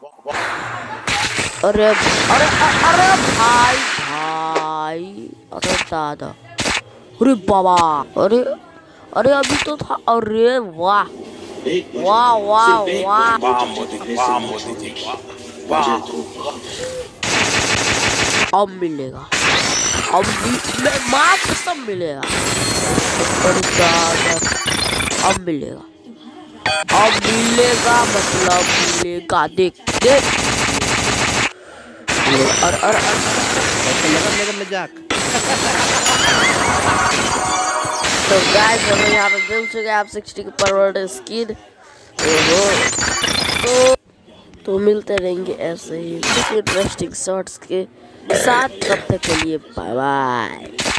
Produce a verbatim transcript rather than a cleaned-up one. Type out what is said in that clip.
अरे अरे अरे भाई भाई अरे दादा अरे बाबा अरे अरे अभी तो था। अरे वाह वाह वाह वाह अब मिलेगा अब मैं माँ सब मिलेगा। अरे दादा अब मिलेगा अब मिलेगा मतलब मिलेगा। देख देख और और मेरा मजाक। तो गाइस हम यहाँ पे मिल चुके हैं आप सिक्सटी के परवर्ड स्किन। तो तो मिलते रहेंगे ऐसे ही कुछ इंटरेस्टिंग शॉट्स के साथ। तब तक के लिए बाय बाय।